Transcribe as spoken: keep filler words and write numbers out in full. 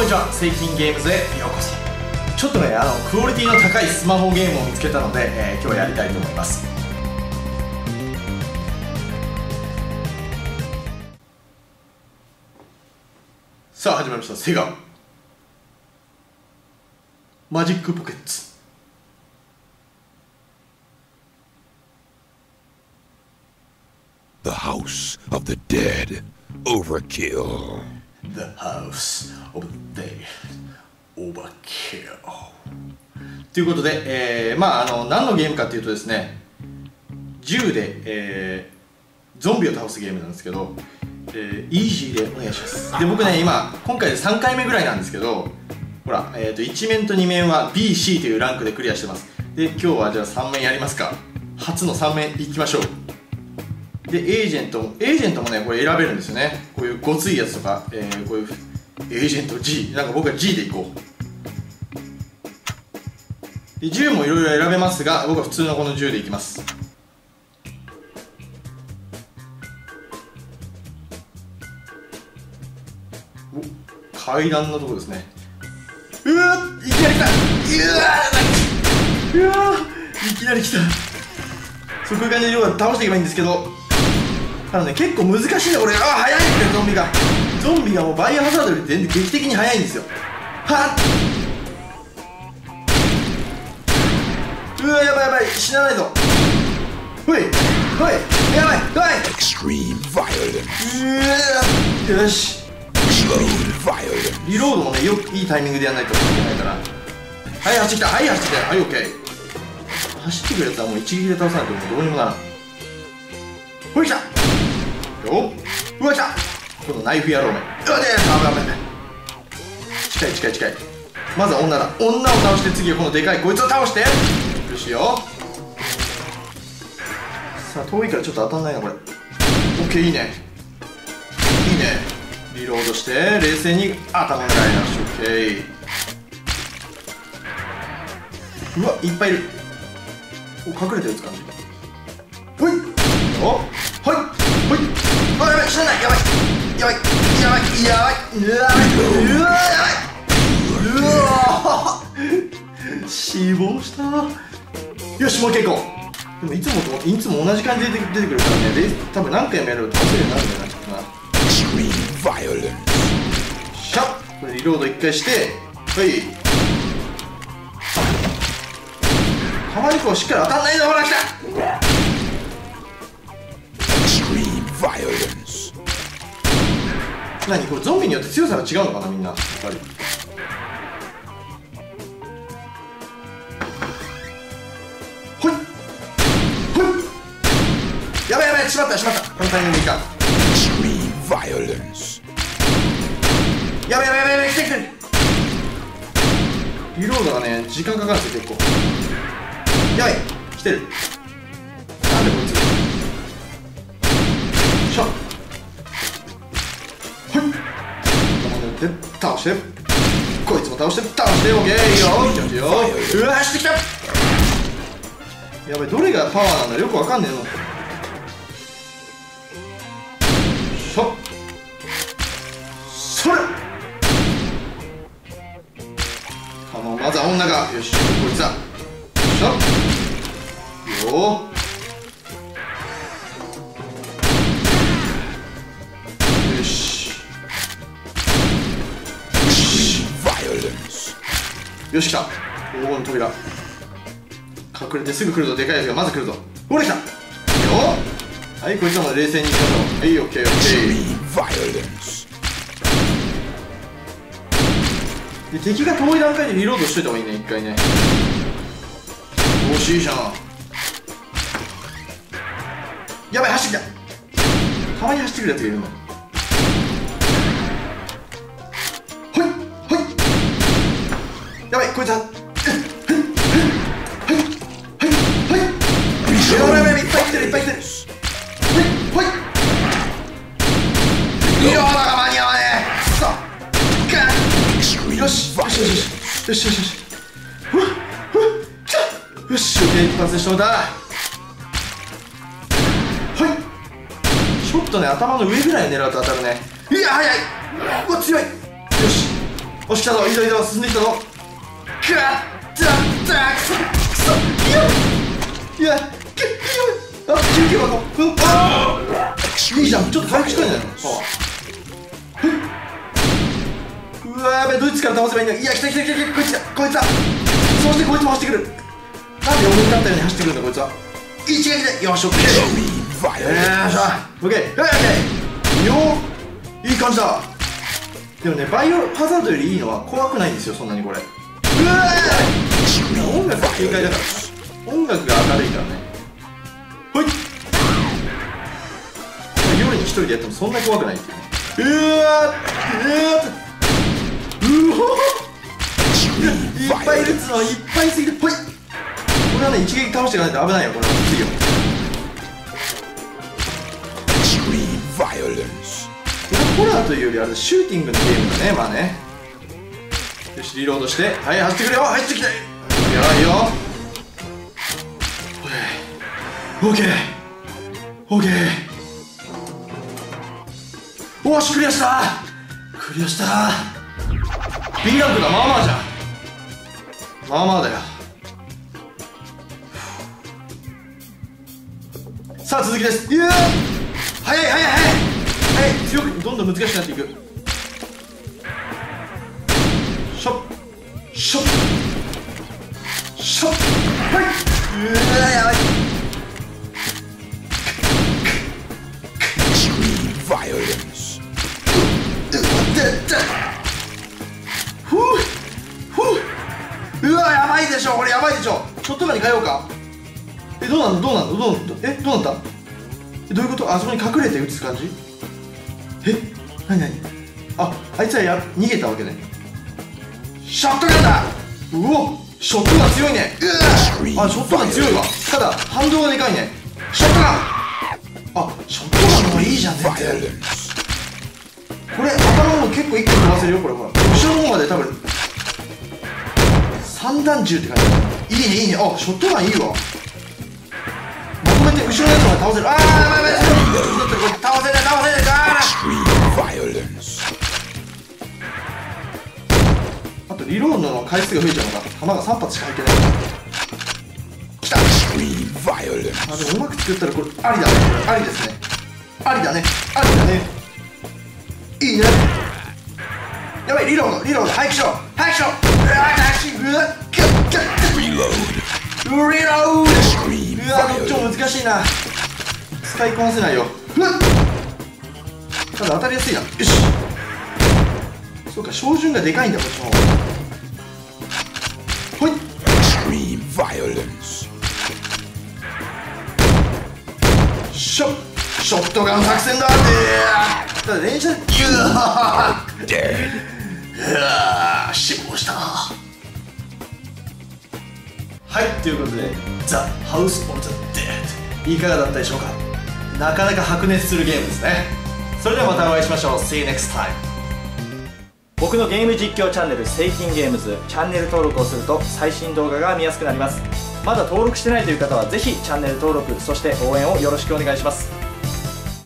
にちは、セイキンゲームズへようこそ。ちょっとね、あのクオリティの高いスマホゲームを見つけたので、えー、今日はやりたいと思います。さあ始まりました、セガマジックポケッツ。 The House of the Dead Overkill. The House of the Dead Overkill ということで、えー、まああの何のゲームかっていうとですね、銃で、えー、ゾンビを倒すゲームなんですけど、えー、イージーでお願いします。で僕ね、今今回でさんかいめぐらいなんですけど、ほら、えー、といち面とに面は ビーシー というランクでクリアしてます。で今日はじゃあさん面やりますか。初のさん面いきましょう。でエージェントもエージェントもね、これ選べるんですよね。こういうごついやつとか、えー、こういうエージェント G、 なんか僕は G でいこう。で銃もいろいろ選べますが、僕は普通のこの銃でいきます。お、階段のとこですね。うわー、いきなり来た。うわー、うわー、いきなり来た。そういう感じで倒していけばいいんですけど、ただね、結構難しいねこれ。あー、速いってゾンビがゾンビがもうバイオハザードより全然劇的に速いんですよ。はっ、うわ、やばいやばい、死なないぞ。ほいほい、やばい、ほい。 Extreme violence。 うわ、よし、リロードもね、よくいいタイミングでやらないといけないから。はい、走ってきた、はい、走ってきた、はい、オッケー。走ってくるやつはもう一撃で倒さないともうどうにもならん。ほい、来たよっ、うわ、来た。このナイフ野郎め、うわ、でー、あぶない、近い近い近い。まずは女だ、女を倒して、次はこのでかいこいつを倒して。よしよ。さあ遠いからちょっと当たんないなこれ。オッケー、いいねいいね。リロードして冷静に頭狙いなし。オッケー。うわ、いっぱいいる。お、隠れてるやつ感じ。ほい、お、ほいほい、あ、やばい、死なない、やばいやばいやばいやばい、うわうわ、やばいうわ死亡した。よし、もう一回行こう。でもいつもといつも同じ感じで出てくるからね、で多分何回もやると倒せるようになるんだよな、きっとな。シャッ、これリロードいっかいして、はい。たまにこうしっかり当たんないぞ、ほら来た。何これ、ゾンビによって強さが違うのかな、みんなやっぱり。ほいほい、やばいやばい、しまったしまった、このタイミングいいか。やばいやばいやばいやばい、来て来て。リロードがね、時間かかるんですよ結構。やばい、来てる。なんでこいつ。しょ、ほい、で倒して、こいつも倒して倒して、オッケー、いいよ、いいよ、うわ、走ってきた。やばい、どれがパワーなんだよくわかんねえの。しょ、それ。あのまずは女が、よし、こいつだ。しょよー、よしよし、来た。黄金の扉、隠れてすぐ来るぞ、でかいやつがまず来るぞ。ほら来たよ。はい、こいつらも冷静にいきましょう。はい、オッケーオッケー。で敵が遠い段階でリロードしといた方がいいね、一回ね。惜しいじゃん。やばい、走ってきた。たまに走ってくるやつがいるんだ。ほいほい、やばい、こいつは。はいはいはいはい、やばいやばい、いっぱい来てるいっぱい来てる。ほいほい、リロードが間に合わねえ。さあ、よしよしよしよしよしよし、ふっふっ、来た。よし、オッケー、一発でしょうだ。はい、ちょっとね、頭の上ぐらい狙うと当たるね。いや、早い、うわ、強い。よし、 おし来たぞ、いいぞいいぞ、進んできたぞ。くわっつらつらくそくそいやいやくっあ、じゅうきゅうばこうんあいいじゃん、ちょっと回復したんじゃないのパワー。うわやべえ、どいつから倒せばいいんだ。いや来た来た来た来た、こいつだこいつだ。そしてこいつも走ってくる。なんで横になったように走ってくるんだこいつは。一撃でよしオッケー。よっしゃオッケーオッケーよーいい感じだ。でもね、バイオハザードよりいいのは怖くないんですよ、そんなにこれ。うわー音楽が軽快だから、音楽が明るいからね。ほい夜に一人でやってもそんな怖くないっていうね。うわーうわーいっぱいいるっつうの、いっぱいすぎる。ほいこれはね、一撃倒していかないと危ないよ、これは。次よホラーというよりあれシューティングのゲームだね。まあね、よしリロードして、はい走ってくれよ、入ってきたよいいよ。オッケーオッケーおしクリアした。クリアした。 B ランクだ。まあまあじゃん、まあまあだよ。さあ続きです。いや早い早い早い早い、強くどんどん難しくなっていく。しょしょしょはいうわやばい。ふうふううわやばいでしょ、これやばいでしょ。ショットガンに変えようか。えどうなんのどうなんのどうなんのえどうなったえどういうこと。あそこに隠れて撃つ感じ。えなになにああいつはや逃げたわけね。ショットガンだ。うおショットガン強いね。うわあショットガン強いわ。ただ反動がでかいね。ショットガンあショットガンの方がいいじゃん全然。これ頭の方結構一気に飛ばせるよこれ。ほら後ろの方まで多分散弾銃って感じ。いいねいいね。あショットガンいいわ。まとめて後ろのやつまで倒せる。ああやばいやばい倒せない倒せない。あとリロードの回数が増えちゃうのか。弾がさん発しか入ってない。きた。あでもうまく作ったらこれありだね。ありですね。ありだねありだね。いいね。やばいリロードリロード早くしろ早くしろ。うわ早くしろ。うわキュッキュッリロードリロード。うわどっちも難しいな。使いこなせないよ。うわただ当たりやすいな。よしそうか照準がでかいんだこっちの方。ほいショショットガン作戦だ。ただ連射でうわうわ死亡した。はいということで The House of the Dead いかがだったでしょうか。なかなか白熱するゲームですね。それではまたお会いしましょう。 See you next time。 僕のゲーム実況チャンネルセイキンゲームズチャンネル登録をすると最新動画が見やすくなります。まだ登録してないという方はぜひチャンネル登録そして応援をよろしくお願いします。